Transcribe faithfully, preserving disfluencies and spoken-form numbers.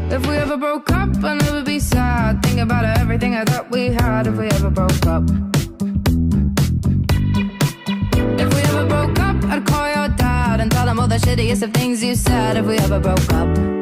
If we ever broke up, I'd never be sad. Think about everything I thought we had. If we ever broke up. If we ever broke up, I'd call your dad and tell him all the shittiest of things you said. If we ever broke up.